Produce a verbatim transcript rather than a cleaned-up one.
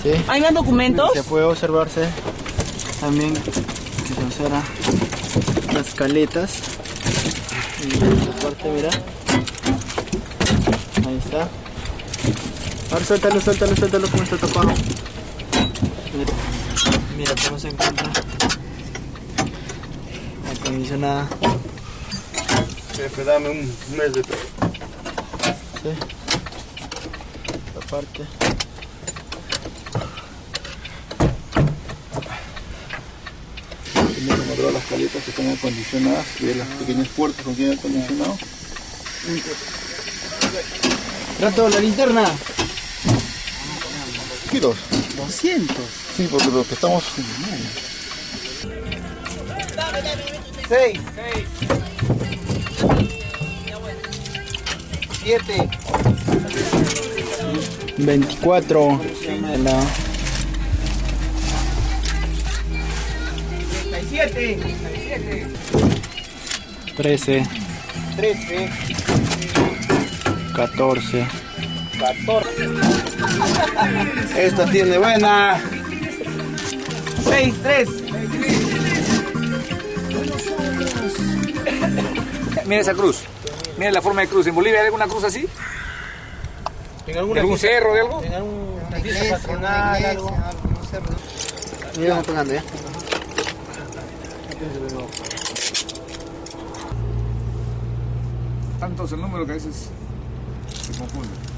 ¿Sí? ¿Hay más documentos? Se puede observarse también que se observa las caletas. Y esta parte, mira. Ahí está. Ahora suéltalo, suéltalo, suéltalo como está tapado. Mira, mira cómo se encuentra acondicionada. Jefe, dame un mes de... Sí. Esta parte. Tenemos que mostrar las caletas que están acondicionadas y ver las pequeñas puertas con quien acondicionado. Trato la linterna. Kilos. doscientos. Sí, porque lo que estamos... seis. siete. veinticuatro. siete. trece. trece. catorce. catorce. Esta tiene buena. seis, tres. Mira esa cruz. Mira la forma de cruz. ¿En Bolivia hay alguna cruz así? ¿En ¿De algún cerro, de algo? En alguna fiesta patronal, algo. Un cerro. Mira, vamos pegando ya. Tanto es el número que a veces se confunde.